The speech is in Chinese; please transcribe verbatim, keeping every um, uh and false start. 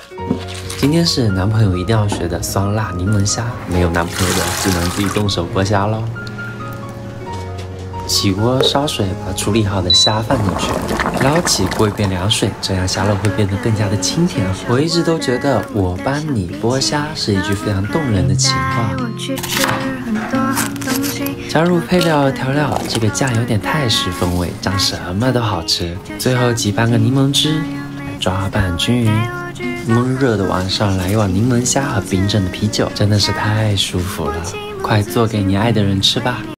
今天是男朋友一定要学的酸辣柠檬虾，没有男朋友的只能自己动手剥虾喽。起锅烧水，把处理好的虾放进去，捞起过一遍凉水，这样虾肉会变得更加的清甜。我一直都觉得“我帮你剥虾”是一句非常动人的情话。加入配料调料，这个酱有点泰式风味，酱什么都好吃。最后挤半个柠檬汁，抓拌均匀。闷热的晚上来一碗柠檬虾和冰镇的啤酒，真的是太舒服了。快做给你爱的人吃吧。